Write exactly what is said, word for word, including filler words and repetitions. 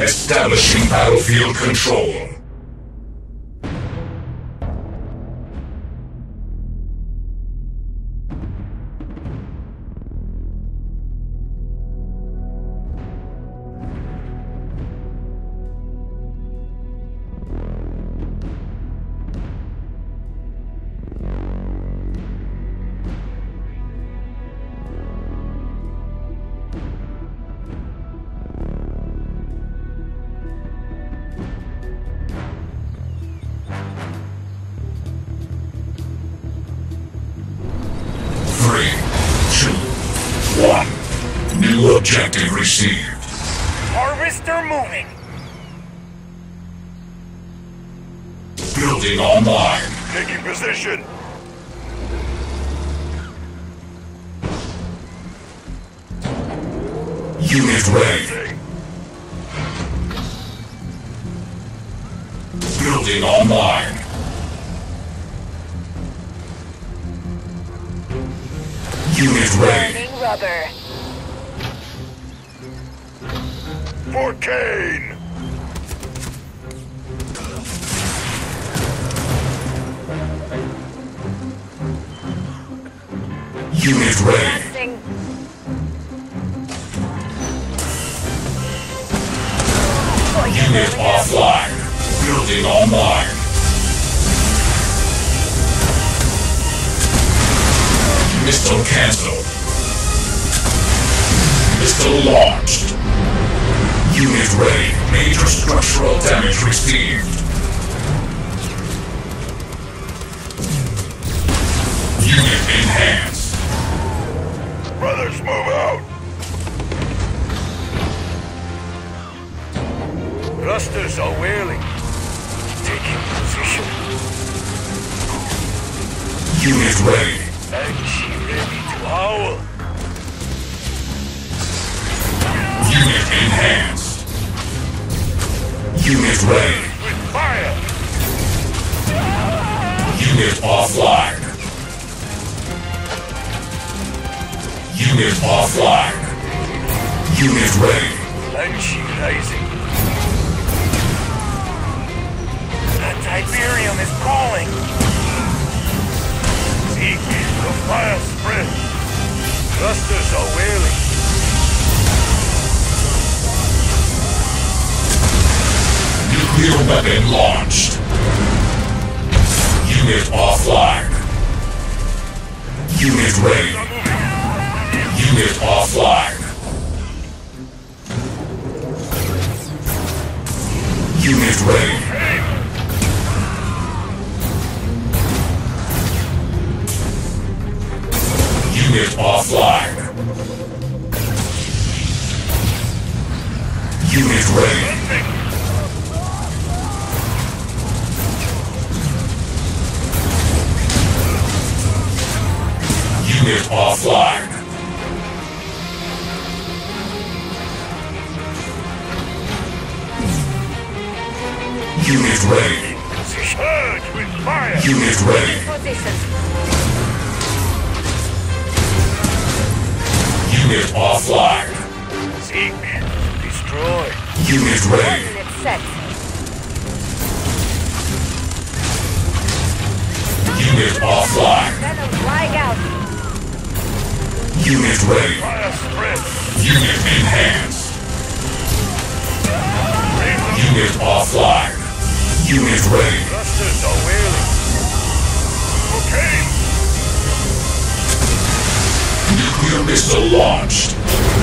Establishing battlefield control. New objective received. Harvester moving. Building online. Taking position. Unit ready. Building online. Unit ready. Burning rubber. For Kane! Unit ready. Passing. Unit offline. Building online. Missile cancelled. Missile launched. Unit ready. Major structural damage received. Unit enhanced. Brothers, move out! Thrusters are wailing. Taking position. Unit ready. And she ready to howl. Unit enhanced. Unit ready. With fire! Unit offline. Unit offline. Unit ready. And she rising. The Tiberium is calling. Seek, the fire spread. Thrusters are wailing. Nuclear weapon launched. Unit offline. Unit ready. Unit offline. Unit ready. Unit offline. Unit ready. Unit offline. Unit ready. Surge with fire! Unit ready. Position. Unit offline. Seek, destroy. Unit ready. Coordinates set. Unit offline. Venom flying out. Unit ready. Fire spread. Unit enhanced. Unit offline. Unit ready. Thrusters are wailing. Okay. Nuclear missile launched.